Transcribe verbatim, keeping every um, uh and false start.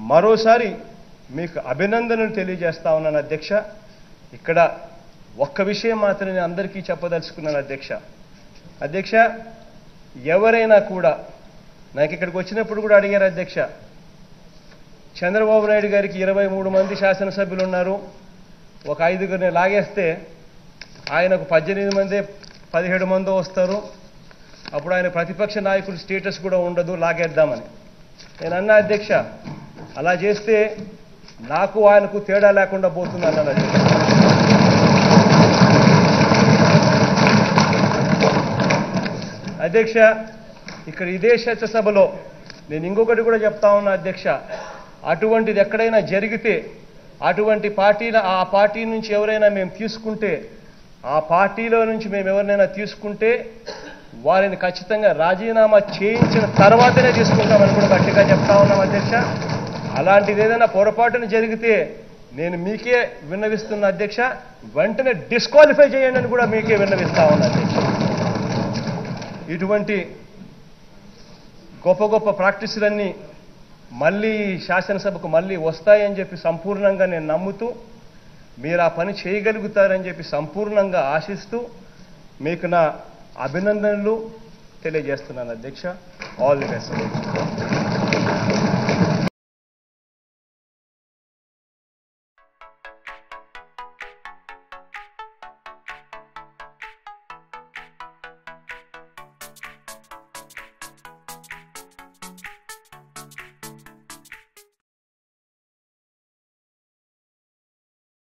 మరోసారి మీకు అభినందనలు తెలియజేస్తా ఉన్నాను అధ్యక్ష. ఇక్కడ ఒక్క విషయం మాత్రం నేను అందరికీ చెప్పదలుచుకున్నాను అధ్యక్ష. అధ్యక్ష, ఎవరైనా కూడా నాకు ఇక్కడికి వచ్చినప్పుడు కూడా అడిగారు అధ్యక్ష, చంద్రబాబు నాయుడు గారికి ఇరవై మూడు మంది శాసనసభ్యులు ఉన్నారు, ఒక ఐదుగురిని లాగేస్తే ఆయనకు పద్దెనిమిది మంది పదిహేడు మందో వస్తారు, అప్పుడు ఆయన ప్రతిపక్ష నాయకుడు స్టేటస్ కూడా ఉండదు, లాగేద్దామని. నేను అన్నా అధ్యక్ష, అలా చేస్తే నాకు ఆయనకు తేడా లేకుండా పోతుంది అన్నాను అధ్యక్ష. అధ్యక్ష, ఇక్కడ ఇదే చర్చసభలో నేను ఇంకొకటి కూడా చెప్తా ఉన్నా అధ్యక్ష, అటువంటిది ఎక్కడైనా జరిగితే, అటువంటి పార్టీల ఆ పార్టీ నుంచి ఎవరైనా మేము తీసుకుంటే, ఆ పార్టీలో నుంచి మేము ఎవరినైనా తీసుకుంటే వారిని ఖచ్చితంగా రాజీనామా చేయించిన తర్వాతనే తీసుకుంటామని కూడా గట్టిగా చెప్తా ఉన్నాం అధ్యక్ష. అలాంటిది ఏదైనా పొరపాటున జరిగితే నేను మీకే విన్నవిస్తున్న అధ్యక్ష, వెంటనే డిస్క్వాలిఫై చేయండి అని కూడా మీకే విన్నవిస్తా ఉన్నా అధ్యక్ష. ఇటువంటి గొప్ప గొప్ప ప్రాక్టీసులన్నీ మళ్ళీ శాసనసభకు మళ్ళీ వస్తాయని చెప్పి సంపూర్ణంగా నేను నమ్ముతూ, మీరు ఆ పని చేయగలుగుతారని చెప్పి సంపూర్ణంగా ఆశిస్తూ మీకు నా అభినందనలు తెలియజేస్తున్నాను అధ్యక్ష. All the best.